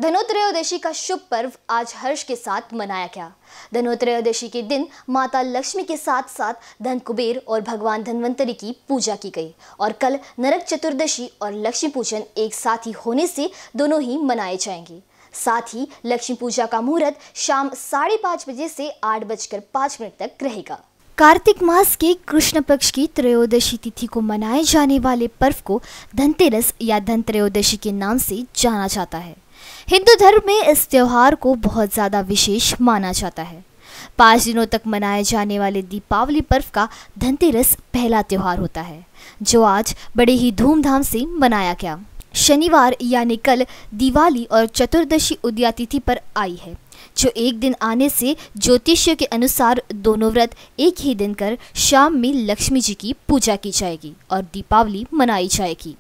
धनोत्रयोदशी का शुभ पर्व आज हर्ष के साथ मनाया गया। धनोत्रयोदशी के दिन माता लक्ष्मी के साथ साथ धन कुबेर और भगवान धन्वंतरी की पूजा की गई और कल नरक चतुर्दशी और लक्ष्मी पूजन एक साथ ही होने से दोनों ही मनाए जाएंगे। साथ ही लक्ष्मी पूजा का मुहूर्त शाम 5:30 बजे से 8:05 तक रहेगा। कार्तिक मास के कृष्ण पक्ष की त्रयोदशी तिथि को मनाए जाने वाले पर्व को धनतेरस या धनत्रयोदशी के नाम से जाना जाता है। हिंदू धर्म में इस त्योहार को बहुत ज़्यादा विशेष माना जाता है। 5 दिनों तक मनाए जाने वाले दीपावली पर्व का धनतेरस पहला त्योहार होता है, जो आज बड़े ही धूमधाम से मनाया गया। शनिवार यानी कल दिवाली और चतुर्दशी उदया तिथि पर आई है, जो एक दिन आने से ज्योतिषियों के अनुसार दोनों व्रत एक ही दिन कर शाम में लक्ष्मी जी की पूजा की जाएगी और दीपावली मनाई जाएगी।